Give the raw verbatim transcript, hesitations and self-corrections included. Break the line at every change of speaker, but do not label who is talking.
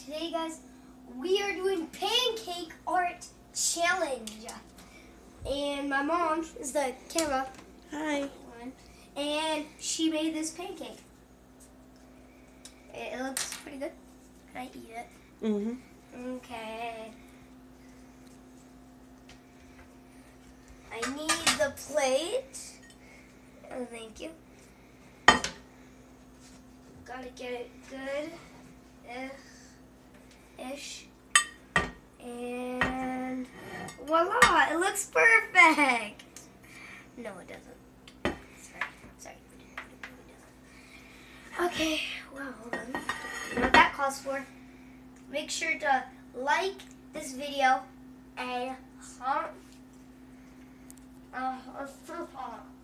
today, guys, we are doing pancake art challenge. And my mom is the camera.
Hi.
And she made this pancake. It looks pretty good. Can I eat it?
Mm-hmm.
Okay. I need the plate. Oh, thank you. Gotta get it good. Ish. And voila! It looks perfect! No, it doesn't. Sorry. Sorry. It doesn't. Okay, well, then. You know what that calls for? Make sure to like this video and comment. Uh,